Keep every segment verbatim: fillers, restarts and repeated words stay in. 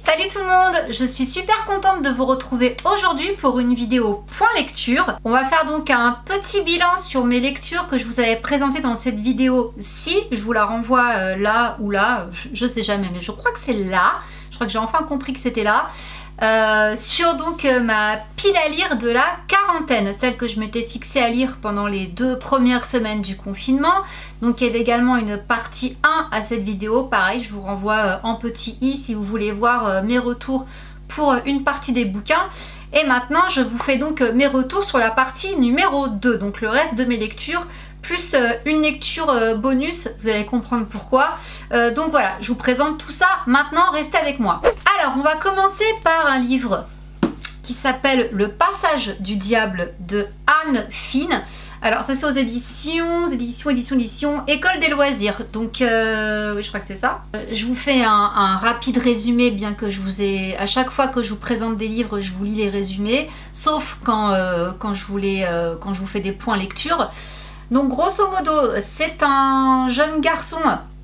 Salut tout le monde, je suis super contente de vous retrouver aujourd'hui pour une vidéo point lecture. On va faire donc un petit bilan sur mes lectures que je vous avais présentées dans cette vidéo-ci. Je vous la renvoie euh, là ou là, je, je sais jamais, mais je crois que c'est là. Je crois que j'ai enfin compris que c'était là. Euh, sur donc euh, ma pile à lire de la quarantaine, celle que je m'étais fixée à lire pendant les deux premières semaines du confinement. Donc il y avait également une partie un à cette vidéo, pareil je vous renvoie euh, en petit i si vous voulez voir euh, mes retours pour euh, une partie des bouquins. Et maintenant je vous fais donc euh, mes retours sur la partie numéro deux, donc le reste de mes lectures plus euh, une lecture euh, bonus, vous allez comprendre pourquoi. Euh, donc voilà, je vous présente tout ça maintenant, restez avec moi. Alors on va commencer par un livre qui s'appelle Le Passage du Diable de Anne Fine. Alors ça c'est aux éditions, éditions, éditions, éditions, École des loisirs, donc euh, je crois que c'est ça. Euh, je vous fais un, un rapide résumé, bien que je vous ai, à chaque fois que je vous présente des livres, je vous lis les résumés, sauf quand, euh, quand, je, vous les, euh, quand je vous fais des points lecture. Donc grosso modo, c'est un jeune garçon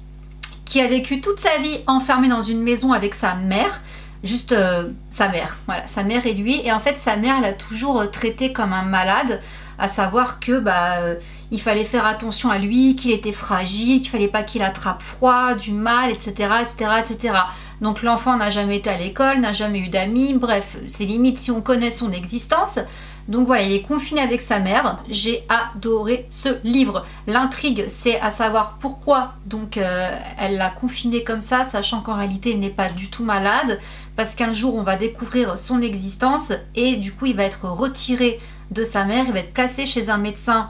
qui a vécu toute sa vie enfermé dans une maison avec sa mère, juste euh, sa mère, voilà, sa mère et lui. Et en fait, sa mère l'a toujours traité comme un malade, à savoir que bah, euh, il fallait faire attention à lui, qu'il était fragile, qu'il fallait pas qu'il attrape froid, du mal, et cetera, et cetera, et cetera. Donc l'enfant n'a jamais été à l'école, n'a jamais eu d'amis, bref, c'est limite si on connaît son existence. Donc voilà, il est confiné avec sa mère. J'ai adoré ce livre. L'intrigue, c'est à savoir pourquoi donc euh, elle l'a confiné comme ça, sachant qu'en réalité il n'est pas du tout malade, parce qu'un jour on va découvrir son existence et du coup il va être retiré de sa mère, il va être placé chez un médecin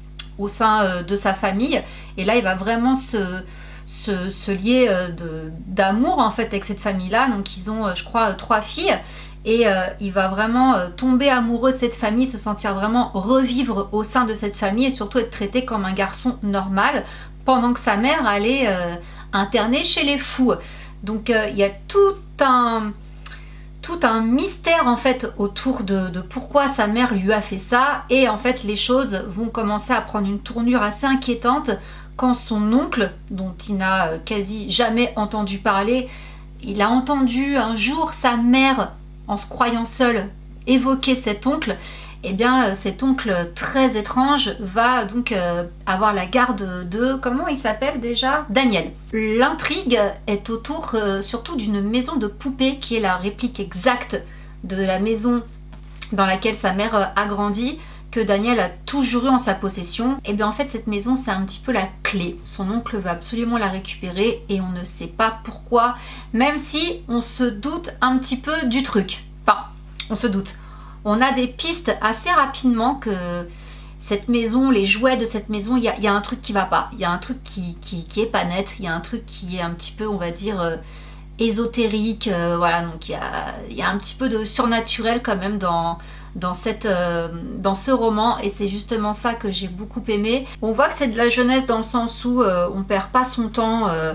au sein euh, de sa famille, et là il va vraiment se, se, se lier euh, d'amour en fait avec cette famille là. Donc ils ont euh, je crois euh, trois filles. Et euh, il va vraiment euh, tomber amoureux de cette famille, se sentir vraiment revivre au sein de cette famille et surtout être traité comme un garçon normal pendant que sa mère allait euh, interner chez les fous. Donc euh, il y a tout un, tout un mystère en fait autour de, de pourquoi sa mère lui a fait ça. Et en fait les choses vont commencer à prendre une tournure assez inquiétante quand son oncle, dont il n'a quasi jamais entendu parler, il a entendu un jour sa mère, en se croyant seul, évoquer cet oncle. Et eh bien cet oncle très étrange va donc euh, avoir la garde de, comment il s'appelle déjà, Daniel. L'intrigue est autour euh, surtout d'une maison de poupées qui est la réplique exacte de la maison dans laquelle sa mère euh, a grandi, que Daniel a toujours eu en sa possession. Et bien en fait cette maison c'est un petit peu la clé. Son oncle veut absolument la récupérer et on ne sait pas pourquoi, même si on se doute un petit peu du truc. Enfin, on se doute. On a des pistes assez rapidement que cette maison, les jouets de cette maison, il y, y a un truc qui va pas. Il y a un truc qui, qui, qui est pas net. Il y a un truc qui est un petit peu, on va dire, euh, ésotérique. Euh, voilà, donc il y a, y a un petit peu de surnaturel quand même dans... Dans, cette, euh, dans ce roman, et c'est justement ça que j'ai beaucoup aimé. On voit que c'est de la jeunesse dans le sens où euh, on perd pas son temps euh,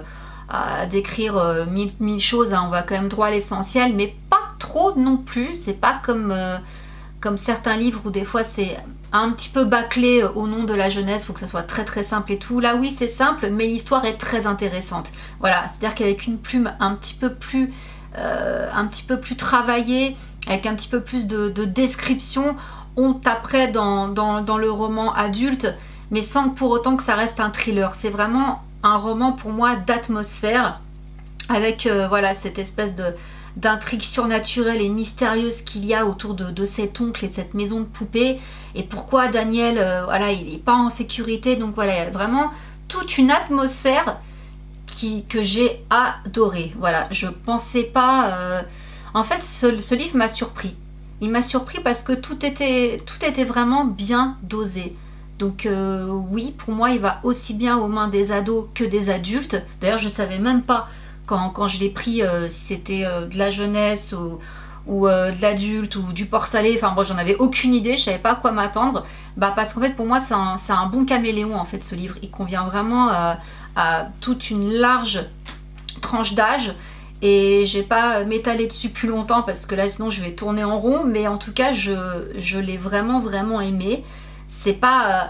à décrire euh, mille, mille choses, hein. On va quand même droit à l'essentiel, mais pas trop non plus. C'est pas comme, euh, comme certains livres où des fois c'est un petit peu bâclé au nom de la jeunesse, il faut que ça soit très très simple et tout. Là oui c'est simple, mais l'histoire est très intéressante. Voilà, c'est-à-dire qu'avec une plume un petit peu plus euh, un petit peu plus travaillée, avec un petit peu plus de, de description, on taperait dans, dans, dans le roman adulte, mais sans pour autant que ça reste un thriller. C'est vraiment un roman pour moi d'atmosphère, avec euh, voilà cette espèce de d'intrigue surnaturelle et mystérieuse qu'il y a autour de, de cet oncle et de cette maison de poupées, et pourquoi Daniel, euh, voilà, il n'est pas en sécurité. Donc voilà, il y a vraiment toute une atmosphère qui, que j'ai adorée. Voilà, je pensais pas... Euh, En fait, ce, ce livre m'a surpris. Il m'a surpris parce que tout était, tout était vraiment bien dosé. Donc euh, oui, pour moi, il va aussi bien aux mains des ados que des adultes. D'ailleurs, je ne savais même pas quand, quand je l'ai pris euh, si c'était euh, de la jeunesse ou, ou euh, de l'adulte ou du port salé. Enfin bon, j'en avais aucune idée, je ne savais pas à quoi m'attendre. Bah, parce qu'en fait, pour moi, c'est un, c'est un bon caméléon, en fait, ce livre. Il convient vraiment euh, à toute une large tranche d'âge. Et j'ai pas m'étalé dessus plus longtemps parce que là sinon je vais tourner en rond, mais en tout cas je, je l'ai vraiment vraiment aimé. C'est pas, euh,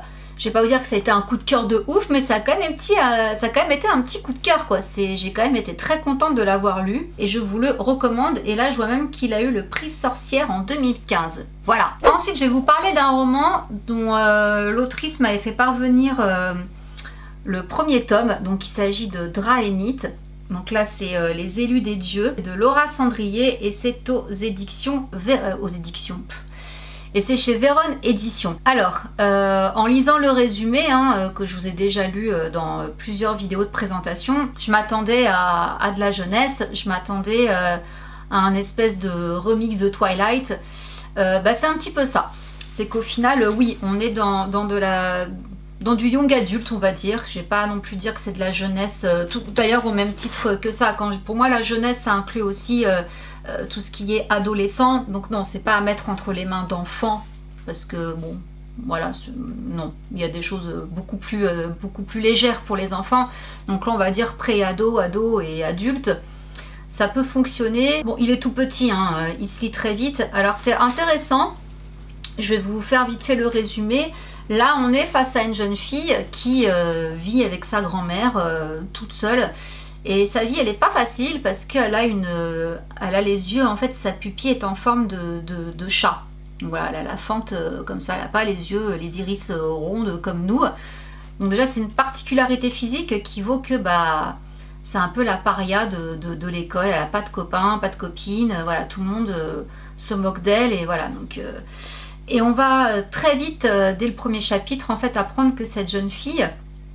je vais pas vous dire que ça a été un coup de cœur de ouf, mais ça a quand même, petit, euh, ça a quand même été un petit coup de cœur quoi. J'ai quand même été très contente de l'avoir lu et je vous le recommande. Et là je vois même qu'il a eu le prix Sorcière en deux mille quinze. Voilà. Ensuite je vais vous parler d'un roman dont euh, l'autrice m'avait fait parvenir euh, le premier tome. Donc il s'agit de Draenith. Donc là c'est euh, Les élus des dieux de Laura Sandrier et c'est aux éditions... Euh, aux éditions... Et c'est chez Véron Éditions. Alors, euh, en lisant le résumé, hein, euh, que je vous ai déjà lu euh, dans plusieurs vidéos de présentation, je m'attendais à, à de la jeunesse, je m'attendais euh, à un espèce de remix de Twilight. Euh, bah, c'est un petit peu ça. C'est qu'au final, euh, oui, on est dans, dans, de la, dans du young adulte, on va dire. Je vais pas non plus dire que c'est de la jeunesse, euh, d'ailleurs au même titre que ça. Quand, pour moi, la jeunesse, ça inclut aussi... Euh, Euh, tout ce qui est adolescent, donc non, c'est pas à mettre entre les mains d'enfants, parce que bon, voilà, non, il y a des choses beaucoup plus, euh, beaucoup plus légères pour les enfants, donc là on va dire pré-ado, ado et adulte, ça peut fonctionner. Bon, il est tout petit, hein, il se lit très vite, alors c'est intéressant, je vais vous faire vite fait le résumé. Là on est face à une jeune fille qui euh, vit avec sa grand-mère euh, toute seule. Et sa vie, elle n'est pas facile parce qu'elle a une, elle a les yeux, en fait, sa pupille est en forme de, de, de chat. Donc voilà, elle a la fente euh, comme ça, elle n'a pas les yeux, les iris euh, rondes comme nous. Donc déjà, c'est une particularité physique qui vaut que bah, c'est un peu la paria de, de, de l'école. Elle n'a pas de copains, pas de copines, voilà, tout le monde euh, se moque d'elle et voilà. Donc, euh, et on va très vite, euh, dès le premier chapitre, en fait, apprendre que cette jeune fille...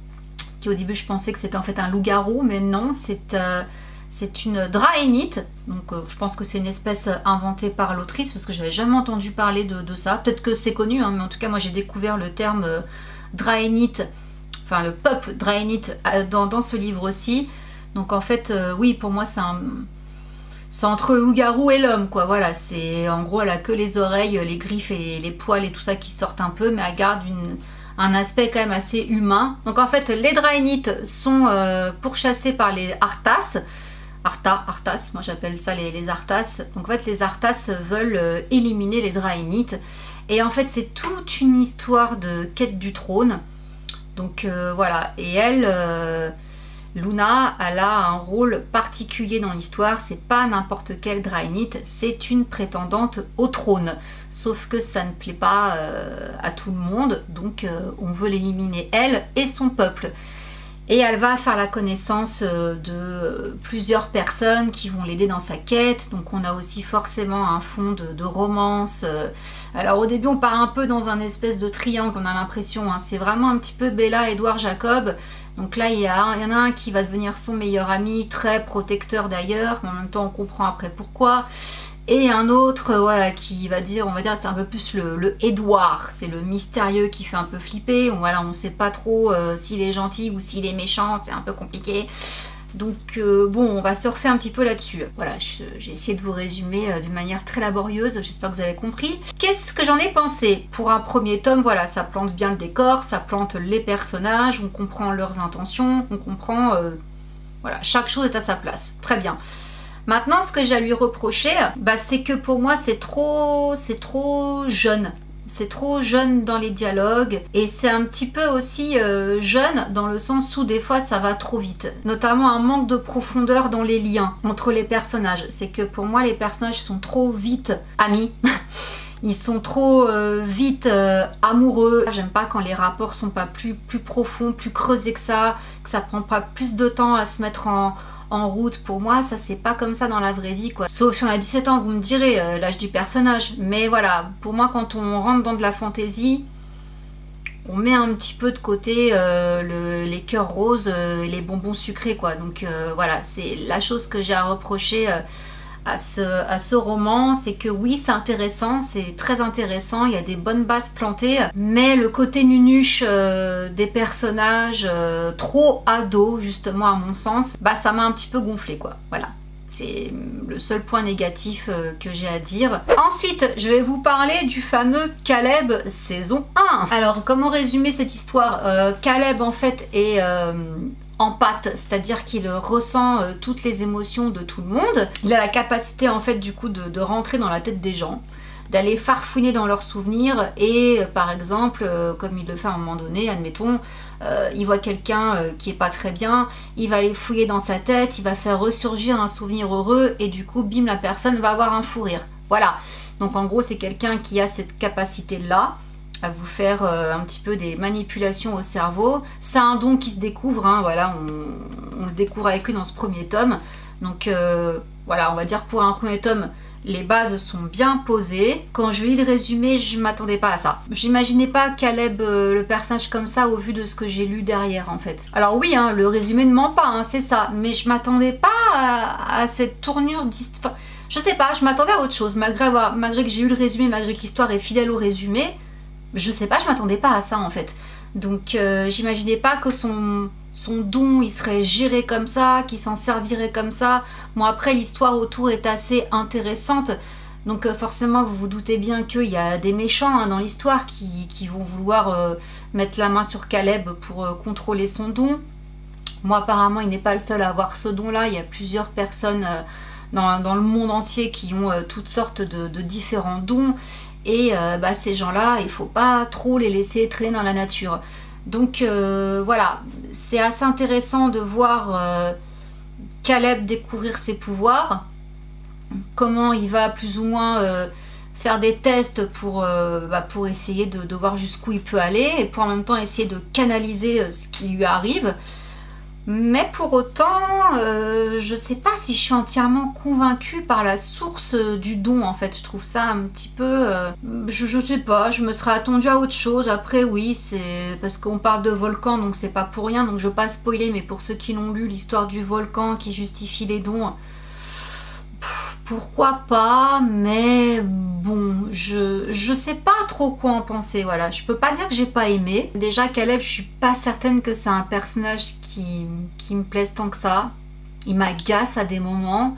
Au début je pensais que c'était en fait un loup-garou, mais non, c'est euh, c'est une Draenith. Donc euh, je pense que c'est une espèce inventée par l'autrice parce que j'avais jamais entendu parler de, de ça. Peut-être que c'est connu, hein, mais en tout cas moi j'ai découvert le terme euh, Draenith, enfin le peuple Draenith euh, dans, dans ce livre-ci. Donc en fait euh, oui, pour moi c'est un... c'est entre le loup-garou et l'homme, quoi. Voilà, c'est en gros elle a que les oreilles, les griffes et les, les poils et tout ça qui sortent un peu, mais elle garde une... un aspect quand même assez humain. Donc en fait les Draenith sont euh, pourchassés par les Arthas. Arta, Arthas, moi j'appelle ça les, les Arthas. Donc en fait les Arthas veulent euh, éliminer les Draenith. Et en fait c'est toute une histoire de quête du trône. Donc euh, voilà, et elle, euh, Luna, elle a un rôle particulier dans l'histoire. C'est pas n'importe quelle Draenith, c'est une prétendante au trône. Sauf que ça ne plaît pas euh, à tout le monde, donc euh, on veut l'éliminer elle et son peuple. Et elle va faire la connaissance euh, de plusieurs personnes qui vont l'aider dans sa quête. Donc on a aussi forcément un fond de, de romance. Alors au début on part un peu dans un espèce de triangle, on a l'impression, hein, c'est vraiment un petit peu Bella, Edward, Jacob. Donc là il y, a, il y en a un qui va devenir son meilleur ami, très protecteur d'ailleurs, mais en même temps on comprend après pourquoi. Et un autre voilà, qui va dire, on va dire que c'est un peu plus le, le Edward, c'est le mystérieux qui fait un peu flipper. Voilà, on ne sait pas trop euh, s'il est gentil ou s'il est méchant, c'est un peu compliqué. Donc euh, bon, on va surfer un petit peu là-dessus. Voilà, j'ai essayé de vous résumer euh, d'une manière très laborieuse, j'espère que vous avez compris. Qu'est-ce que j'en ai pensé? Pour un premier tome, voilà, ça plante bien le décor, ça plante les personnages, on comprend leurs intentions, on comprend... Euh, voilà, chaque chose est à sa place, très bien. Maintenant, ce que j'ai à lui reprocher, bah, c'est que pour moi, c'est trop, c'est trop jeune. C'est trop jeune dans les dialogues. Et c'est un petit peu aussi euh, jeune dans le sens où des fois, ça va trop vite. Notamment un manque de profondeur dans les liens entre les personnages. C'est que pour moi, les personnages sont trop vite amis. Ils sont trop euh, vite euh, amoureux. J'aime pas quand les rapports sont pas plus, plus profonds, plus creusés que ça. Que ça prend pas plus de temps à se mettre en... en route. Pour moi ça c'est pas comme ça dans la vraie vie quoi, sauf si on a dix-sept ans, vous me direz euh, l'âge du personnage, mais voilà, pour moi quand on rentre dans de la fantaisie on met un petit peu de côté euh, le, les cœurs roses euh, et les bonbons sucrés quoi, donc euh, voilà, c'est la chose que j'ai à reprocher euh, à ce, à ce roman, c'est que oui c'est intéressant, c'est très intéressant, il y a des bonnes bases plantées, mais le côté nunuche euh, des personnages euh, trop ados justement à mon sens, bah ça m'a un petit peu gonflé quoi, voilà. C'est le seul point négatif euh, que j'ai à dire. Ensuite, je vais vous parler du fameux Caleb saison un. Alors, comment résumer cette histoire? euh, Caleb, en fait, est euh, en pâte, c'est-à-dire qu'il ressent euh, toutes les émotions de tout le monde. Il a la capacité, en fait, du coup, de, de rentrer dans la tête des gens. d'aller farfouiner dans leurs souvenirs et par exemple, euh, comme il le fait à un moment donné, admettons, euh, il voit quelqu'un euh, qui est pas très bien, il va aller fouiller dans sa tête, il va faire ressurgir un souvenir heureux et du coup, bim, la personne va avoir un fou rire. Voilà, donc en gros, c'est quelqu'un qui a cette capacité-là à vous faire euh, un petit peu des manipulations au cerveau. C'est un don qui se découvre, hein, voilà, on, on le découvre avec lui dans ce premier tome. Donc euh, voilà, on va dire pour un premier tome, les bases sont bien posées. Quand je lis le résumé, je m'attendais pas à ça. J'imaginais pas Caleb, euh, le personnage comme ça, au vu de ce que j'ai lu derrière en fait. Alors oui, hein, le résumé ne ment pas, hein, c'est ça, mais je m'attendais pas à, à cette tournure d'histoire. Je sais pas, je m'attendais à autre chose, malgré, avoir, malgré que j'ai eu le résumé, malgré que l'histoire est fidèle au résumé, je sais pas, je m'attendais pas à ça en fait. Donc euh, j'imaginais pas que son, son don, il serait géré comme ça, qu'il s'en servirait comme ça. Bon après, l'histoire autour est assez intéressante, donc euh, forcément vous vous doutez bien qu'il y a des méchants hein, dans l'histoire qui, qui vont vouloir euh, mettre la main sur Caleb pour euh, contrôler son don. Moi apparemment, il n'est pas le seul à avoir ce don-là, il y a plusieurs personnes... Euh, Dans, dans le monde entier qui ont euh, toutes sortes de, de différents dons et euh, bah, ces gens-là, il faut pas trop les laisser traîner dans la nature. Donc euh, voilà, c'est assez intéressant de voir euh, Caleb découvrir ses pouvoirs, comment il va plus ou moins euh, faire des tests pour, euh, bah, pour essayer de, de voir jusqu'où il peut aller et pour en même temps essayer de canaliser euh, ce qui lui arrive. Mais pour autant, euh, je sais pas si je suis entièrement convaincue par la source du don en fait. Je trouve ça un petit peu... Euh, je, je sais pas, je me serais attendue à autre chose. Après oui, c'est parce qu'on parle de volcan, donc c'est pas pour rien. Donc je veux pas spoiler, mais pour ceux qui l'ont lu, l'histoire du volcan qui justifie les dons... Pff, pourquoi pas, mais bon, je, je sais pas trop quoi en penser, voilà. Je peux pas dire que j'ai pas aimé. Déjà, Caleb, je suis pas certaine que c'est un personnage qui, qui me plaise tant que ça. Il m'agace à des moments.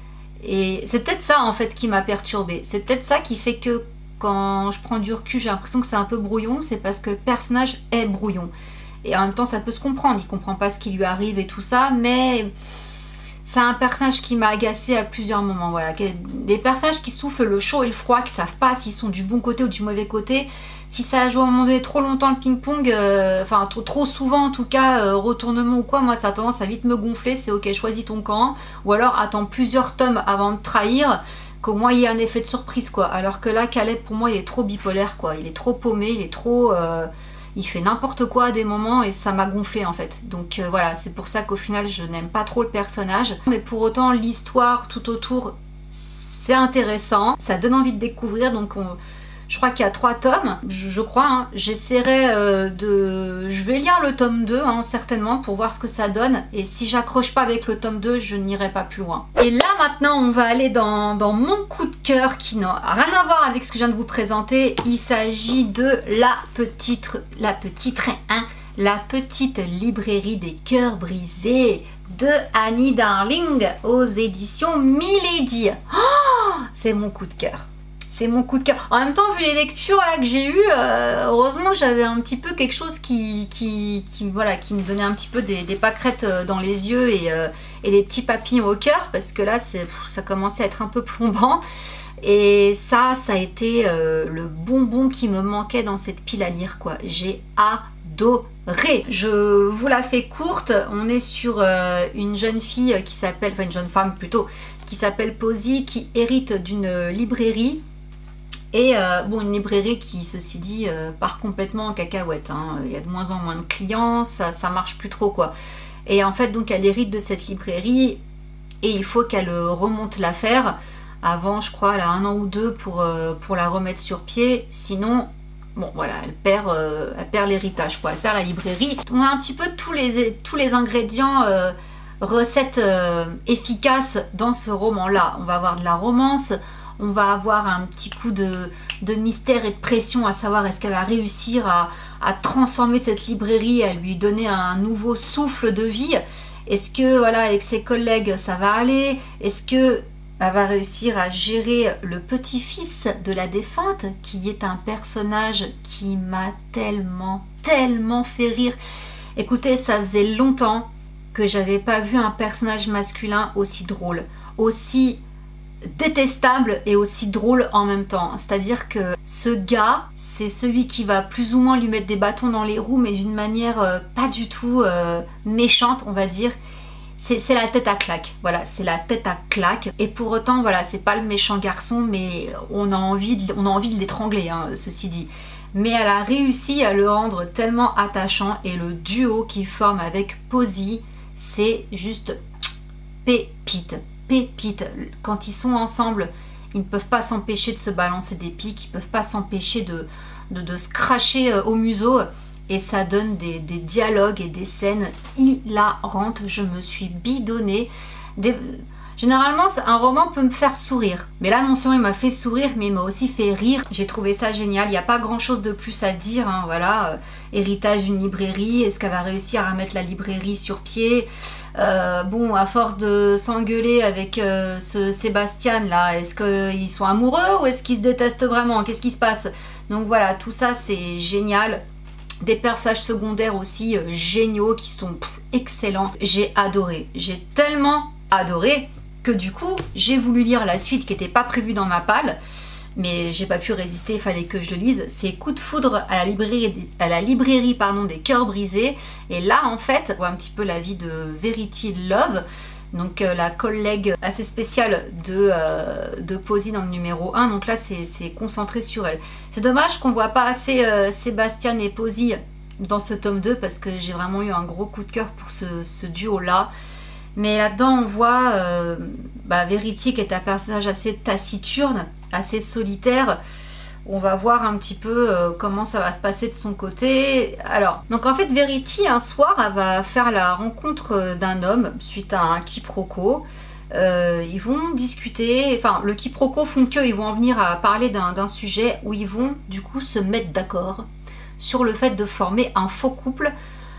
Et c'est peut-être ça, en fait, qui m'a perturbée. C'est peut-être ça qui fait que quand je prends du recul, j'ai l'impression que c'est un peu brouillon. C'est parce que le personnage est brouillon. Et en même temps, ça peut se comprendre. Il comprend pas ce qui lui arrive et tout ça, mais... c'est un personnage qui m'a agacé à plusieurs moments. Voilà. Des personnages qui soufflent le chaud et le froid, qui ne savent pas s'ils sont du bon côté ou du mauvais côté. Si ça a joué à un moment donné trop longtemps le ping-pong, euh, enfin trop, trop souvent en tout cas, euh, retournement ou quoi, moi ça a tendance à vite me gonfler. C'est ok, choisis ton camp. Ou alors attends plusieurs tomes avant de trahir, qu'au moins il y ait un effet de surprise quoi. Alors que là, Caleb pour moi il est trop bipolaire quoi. Il est trop paumé, il est trop... Euh, il fait n'importe quoi à des moments et ça m'a gonflé en fait. Donc euh, voilà, c'est pour ça qu'au final je n'aime pas trop le personnage. Mais pour autant l'histoire tout autour c'est intéressant, ça donne envie de découvrir. Donc on... je crois qu'il y a trois tomes, je, je crois. Hein. J'essaierai euh, de... je vais lire le tome deux hein, certainement pour voir ce que ça donne. Et si j'accroche pas avec le tome deux, je n'irai pas plus loin. Et là maintenant on va aller dans, dans mon coup de cœur qui n'a rien à voir avec ce que je viens de vous présenter. Il s'agit de la petite, la petite, hein, la petite librairie des cœurs brisés de Annie Darling aux éditions Milady. Oh, c'est mon coup de cœur. C'est mon coup de cœur. En même temps, vu les lectures là, que j'ai eues, euh, heureusement j'avais un petit peu quelque chose qui, qui, qui, voilà, qui me donnait un petit peu des, des pâquerettes dans les yeux et, euh, et des petits papillons au cœur, parce que là, ça commençait à être un peu plombant. Et ça, ça a été euh, le bonbon qui me manquait dans cette pile à lire, quoi. J'ai adoré. Je vous la fais courte. On est sur euh, une jeune fille qui s'appelle, enfin une jeune femme plutôt, qui s'appelle Posy, qui hérite d'une librairie. Et euh, bon, une librairie qui, ceci dit, euh, part complètement en cacahuète. Hein. Il y a de moins en moins de clients, ça, ça marche plus trop, quoi. Et en fait, donc, elle hérite de cette librairie et il faut qu'elle remonte l'affaire. Avant, je crois, elle a un an ou deux pour, euh, pour la remettre sur pied. Sinon, bon, voilà, elle perd, euh, elle perd l'héritage, quoi. Elle perd la librairie. On a un petit peu tous les, tous les ingrédients, euh, recettes euh, efficaces dans ce roman-là. On va avoir de la romance. On va avoir un petit coup de, de mystère et de pression à savoir est-ce qu'elle va réussir à, à transformer cette librairie, à lui donner un nouveau souffle de vie. Est-ce que, voilà, avec ses collègues, ça va aller? Est-ce que elle va réussir à gérer le petit-fils de la défunte, qui est un personnage qui m'a tellement, tellement fait rire. Écoutez, ça faisait longtemps que j'avais pas vu un personnage masculin aussi drôle, aussi détestable et aussi drôle en même temps. C'est-à-dire que ce gars, c'est celui qui va plus ou moins lui mettre des bâtons dans les roues, mais d'une manière euh, pas du tout euh, méchante, on va dire. C'est la tête à claque, voilà, c'est la tête à claque. Et pour autant, voilà, c'est pas le méchant garçon, mais on a envie de, on a envie de l'étrangler, hein, ceci dit. Mais elle a réussi à le rendre tellement attachant, et le duo qu'il forme avec Posy, c'est juste pépite, pépite. Quand ils sont ensemble, ils ne peuvent pas s'empêcher de se balancer des pics, ils ne peuvent pas s'empêcher de, de, de se cracher au museau. Et ça donne des, des dialogues et des scènes hilarantes. Je me suis bidonnée. Des... Généralement, un roman peut me faire sourire. Mais là, non seulement il m'a fait sourire, mais il m'a aussi fait rire. J'ai trouvé ça génial. Il n'y a pas grand-chose de plus à dire. Hein, voilà. Euh, héritage d'une librairie. Est-ce qu'elle va réussir à mettre la librairie sur pied? euh, Bon, à force de s'engueuler avec euh, ce Sébastien là, est-ce qu'ils sont amoureux ou est-ce qu'ils se détestent vraiment? Qu'est-ce qui se passe? Donc voilà, tout ça, c'est génial. Des personnages secondaires aussi euh, géniaux qui sont pff, excellents. J'ai adoré, j'ai tellement adoré que du coup j'ai voulu lire la suite qui n'était pas prévue dans ma palle, mais j'ai pas pu résister, il fallait que je le lise. C'est Coup de foudre à la librairie, à la librairie pardon, des cœurs brisés. Et là en fait on voit un petit peu la vie de Verity Love, donc euh, la collègue assez spéciale de, euh, de Posy dans le numéro un. Donc là c'est concentré sur elle. C'est dommage qu'on voit pas assez euh, Sébastien et Posy dans ce tome deux, parce que j'ai vraiment eu un gros coup de cœur pour ce, ce duo là. Mais là-dedans on voit euh, bah, Verity qui est un personnage assez taciturne, assez solitaire. On va voir un petit peu euh, comment ça va se passer de son côté. Alors, donc en fait, Verity, un soir, elle va faire la rencontre d'un homme suite à un quiproquo. Euh, ils vont discuter, enfin, le quiproquo font qu'ils vont en venir à parler d'un sujet où ils vont, du coup, se mettre d'accord sur le fait de former un faux couple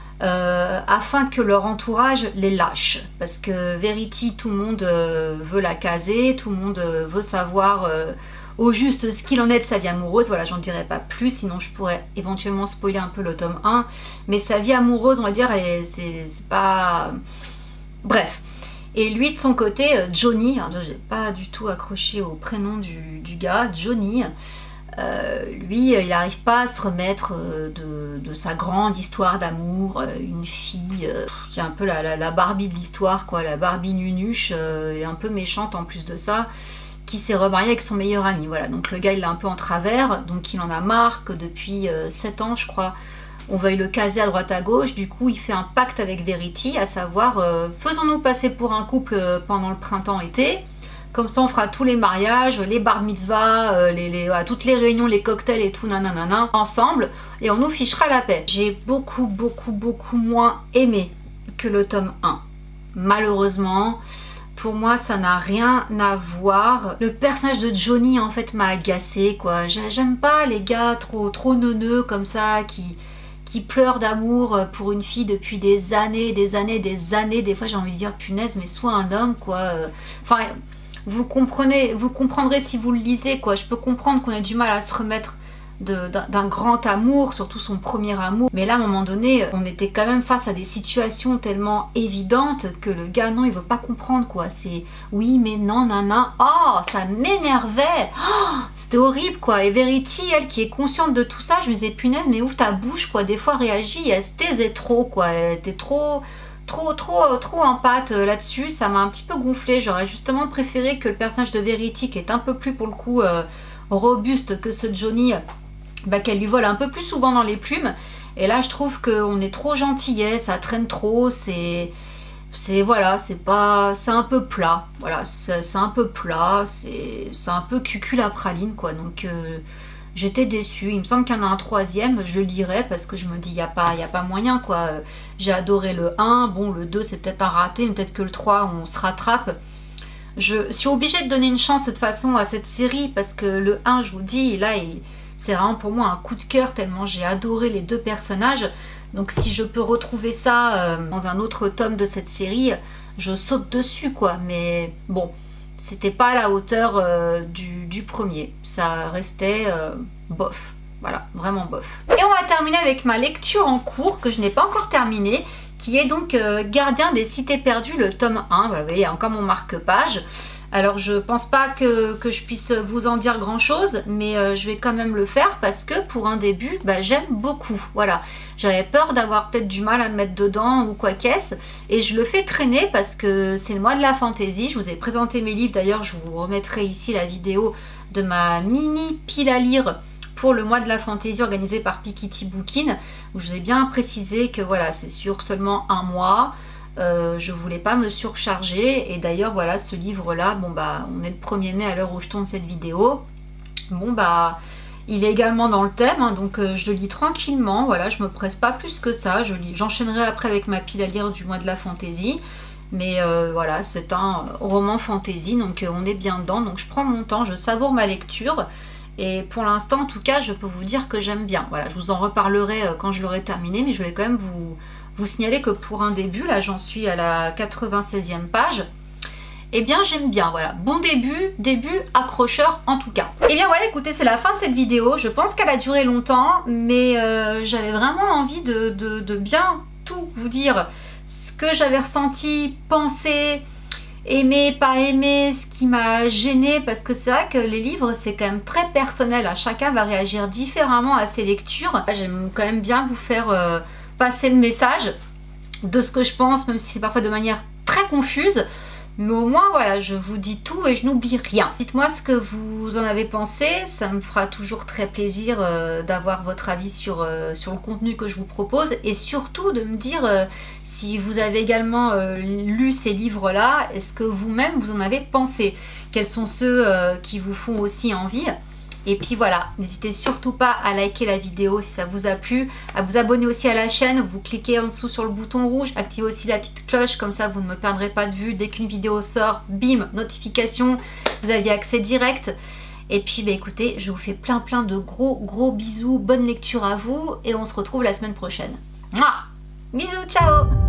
euh, afin que leur entourage les lâche. Parce que Verity, tout le monde euh, veut la caser, tout le monde euh, veut savoir... Euh, au juste ce qu'il en est de sa vie amoureuse. Voilà, j'en dirai pas plus, sinon je pourrais éventuellement spoiler un peu le tome un. Mais sa vie amoureuse, on va dire, c'est pas... Bref. Et lui, de son côté, Johnny, alors j'ai pas du tout accroché au prénom du, du gars, Johnny, euh, lui, il n'arrive pas à se remettre de, de sa grande histoire d'amour. Une fille euh, qui est un peu la, la, la Barbie de l'histoire, quoi, la Barbie nunuche, euh, et un peu méchante en plus de ça, qui s'est remarié avec son meilleur ami. Voilà, donc le gars il est un peu en travers, donc il en a marre que depuis euh, sept ans je crois on veuille le caser à droite à gauche. Du coup il fait un pacte avec Verity, à savoir euh, faisons-nous passer pour un couple euh, pendant le printemps-été, comme ça on fera tous les mariages, les bar mitzvahs, euh, les, les, euh, toutes les réunions, les cocktails et tout nanana ensemble, et on nous fichera la paix. J'ai beaucoup beaucoup beaucoup moins aimé que le tome un, malheureusement. Pour moi, ça n'a rien à voir. Le personnage de Johnny, en fait, m'a agacé, quoi. J'aime pas les gars trop, trop neuneux comme ça, qui, qui pleurent d'amour pour une fille depuis des années, des années, des années. Des fois, j'ai envie de dire, punaise, mais sois un homme, quoi. Enfin, vous le comprenez, vous le comprendrez si vous le lisez, quoi. Je peux comprendre qu'on ait du mal à se remettre d'un grand amour, surtout son premier amour, mais là à un moment donné on était quand même face à des situations tellement évidentes que le gars non il veut pas comprendre, quoi. C'est oui mais non nana, oh ça m'énervait, oh, c'était horrible, quoi. Et Verity, elle qui est consciente de tout ça, je me disais punaise mais ouvre ta bouche, quoi, des fois réagis, elle se taisait trop, quoi, elle était trop trop trop trop en pâte là-dessus. Ça m'a un petit peu gonflé. J'aurais justement préféré que le personnage de Verity, qui est un peu plus pour le coup euh, robuste que ce Johnny, bah, qu'elle lui vole un peu plus souvent dans les plumes. Et là je trouve qu'on est trop gentillet, ça traîne trop, c'est c'est voilà, c'est pas, c'est un peu plat, voilà, c'est un peu plat, c'est un peu cucul à praline, quoi. Donc euh, j'étais déçue. Il me semble qu'il y en a un troisième, je le lirai parce que je me dis il n'y a pas, il y a pas moyen, quoi. J'ai adoré le un, bon le deux c'est peut-être un raté, mais peut-être que le trois on se rattrape. Je suis obligée de donner une chance de toute façon à cette série parce que le un, je vous dis, là il c'est vraiment pour moi un coup de cœur tellement j'ai adoré les deux personnages. Donc si je peux retrouver ça euh, dans un autre tome de cette série, je saute dessus, quoi. Mais bon, c'était pas à la hauteur euh, du, du premier. Ça restait euh, bof. Voilà, vraiment bof. Et on va terminer avec ma lecture en cours que je n'ai pas encore terminée, qui est donc euh, Gardien des cités perdues, le tome un. Vous voyez, encore mon marque-page. Alors je pense pas que, que je puisse vous en dire grand chose, mais euh, je vais quand même le faire parce que pour un début, bah, j'aime beaucoup. Voilà, j'avais peur d'avoir peut-être du mal à me mettre dedans ou quoi qu'est-ce, et je le fais traîner parce que c'est le mois de la fantaisie. Je vous ai présenté mes livres, d'ailleurs je vous remettrai ici la vidéo de ma mini pile à lire pour le mois de la fantaisie organisé par Piketty Bookin, où je vous ai bien précisé que voilà, c'est sur seulement un mois. Euh, je voulais pas me surcharger, et d'ailleurs voilà, ce livre là, bon bah on est le premier mai à l'heure où je tourne cette vidéo, bon bah il est également dans le thème, hein, donc euh, je le lis tranquillement, voilà, je me presse pas plus que ça, je lis, j'enchaînerai après avec ma pile à lire du mois de la fantaisie, mais euh, voilà, c'est un roman fantaisie, donc euh, on est bien dedans, donc je prends mon temps, je savoure ma lecture, et pour l'instant en tout cas je peux vous dire que j'aime bien. Voilà, je vous en reparlerai euh, quand je l'aurai terminé, mais je voulais quand même vous vous signaler que pour un début, là j'en suis à la quatre-vingt-seizième page, et eh bien j'aime bien, voilà, bon début, début accrocheur en tout cas. Et eh bien voilà, écoutez, c'est la fin de cette vidéo, je pense qu'elle a duré longtemps, mais euh, j'avais vraiment envie de, de, de bien tout vous dire, ce que j'avais ressenti, pensé, aimé, pas aimé, ce qui m'a gêné, parce que c'est vrai que les livres c'est quand même très personnel, chacun va réagir différemment à ses lectures. J'aime quand même bien vous faire euh, passer le message de ce que je pense, même si c'est parfois de manière très confuse, mais au moins voilà, je vous dis tout et je n'oublie rien. Dites-moi ce que vous en avez pensé, ça me fera toujours très plaisir euh, d'avoir votre avis sur, euh, sur le contenu que je vous propose, et surtout de me dire euh, si vous avez également euh, lu ces livres-là, est-ce que vous-même vous en avez pensé, quels sont ceux euh, qui vous font aussi envie. Et puis voilà, n'hésitez surtout pas à liker la vidéo si ça vous a plu, à vous abonner aussi à la chaîne, vous cliquez en dessous sur le bouton rouge, activez aussi la petite cloche, comme ça vous ne me perdrez pas de vue, dès qu'une vidéo sort, bim, notification, vous avez accès direct. Et puis bah écoutez, je vous fais plein plein de gros gros bisous, bonne lecture à vous, et on se retrouve la semaine prochaine. Mouah, bisous, ciao.